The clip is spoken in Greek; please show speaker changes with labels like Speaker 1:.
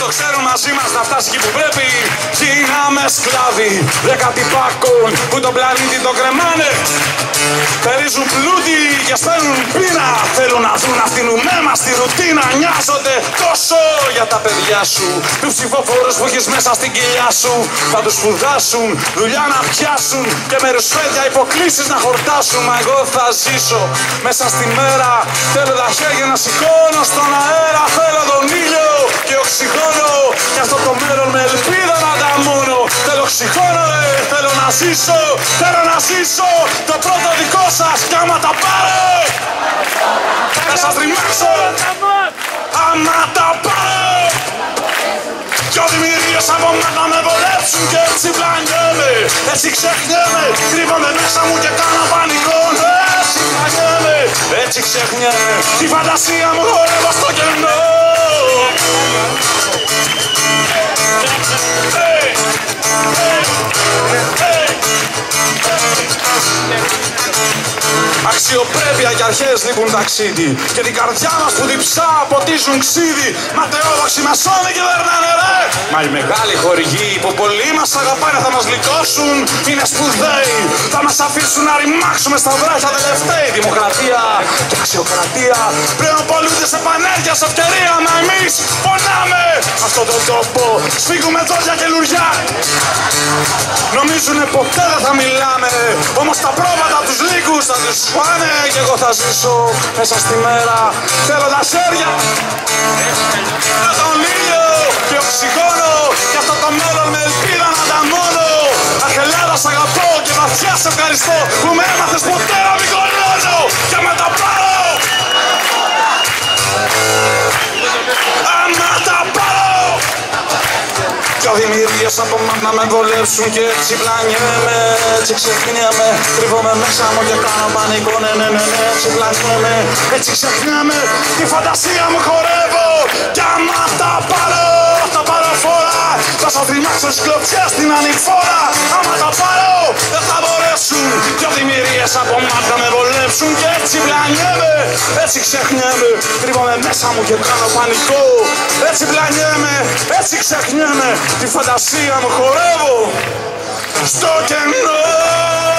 Speaker 1: το ξέρουν μαζί μας να φτάσει εκεί που πρέπει. Γίναμε σκλάβοι δέκατη πάκων που τον πλανήτη το κρεμάνε. Περίζουν πλούτη και σπέρνουν πείνα. Θέλουν να δουν να φτύνουμε μας τη ρουτίνα. Νοιάζονται τόσο για τα παιδιά σου, τους ψηφοφόρους που έχεις μέσα στην κοιλιά σου. Θα τους σπουδάσουν, δουλειά να πιάσουν και με ρουσφέδια υποκλήσεις να χορτάσουν. Μα εγώ θα ζήσω μέσα στη μέρα. Θέλω τα χέρια να σηκώνω στον αέρα. Θέλω τον ήλιο και οξυγόνο και αυτό το μέλλον με ελπίδα να ανταμώνω. Θέλω οξυγόνο ρε, θέλω να ζήσω. Θέλω να ζήσω το πρώτο δικό σας κι άμα τα πάρω θα σας τριμάξω άμα τα πάρω. Δυο δημιουργίες από μάνα με βολέψουν και έτσι πλανιέμαι. Έτσι ξεχνιέμαι, κρύβομαι μέσα μου και κάνω πανικό. Έτσι πλανιέμαι, έτσι ξεχνιέμαι. Τη φαντασία μου χορεύω στο κενό. Αξιοπρέπεια και αρχές λείπουν ταξίδι και την καρδιά μας που διψά ποτίζουν ξύδι. Ματαιόδοξοι μασόνοι κυβερνάνε ρε. Μα οι μεγάλοι χορηγοί που πολλοί μας αγαπάνε θα μας γλιτώσουν. Είναι σπουδαίοι, θα μας αφήσουν να ρημάξουμε στα βράχια τελευταίοι. Δημοκρατία και αξιοκρατία πλέον πολλούνται σε πανέργεια, σε ευκαιρία. Μα εμείς πονάμε αυτόν τον τόπο, σφίγγουμε δόντια και λουριά. Νομίζουνε ποτέ δεν θα μιλάμε, όμως τα πρόβατα τους λύκους θα τους πάνε. Κι εγώ θα ζήσω μέσα στη μέρα. Θέλω τα σέρια, θέλω τον ήλιο και οξυγόνο και αυτό το μέλλον με ελπίδα να ανταμώνω. Αχ Ελλάδα σ' αγαπώ και βαθιά σε ευχαριστώ που με έμαθες ποτέ να μην κολλώνω και άμα τα πάρω, άμα τα πάρω. Δυο δημιουργίες από μάνα με βολέψουν και έτσι πλανιέμαι. Έτσι ξεχνιέμαι, κρύβομαι μέσα μου και κάνω πανικό. Ναι, έτσι πλανιέμαι, έτσι ξεχνιέμαι. Τη φαντασία μου χορεύω κι άμα τα πάρω, τα πάρω φόρα. Θα σας τριμάξω στις κλωτσιές στην ανηφόρα. Άμα τα πάρω, δεν θα μπορέσουν. Δυο δημιουργίες από μάνα με βολέψουν και έτσι πλανιέμαι. Έτσι ξεχνιέμαι, κρύβομαι μέσα μου και κάνω πανικό. Έτσι πλανιέμαι, έτσι ξεχνιέμαι. Τη φαντασία μου χορεύω στο κενό.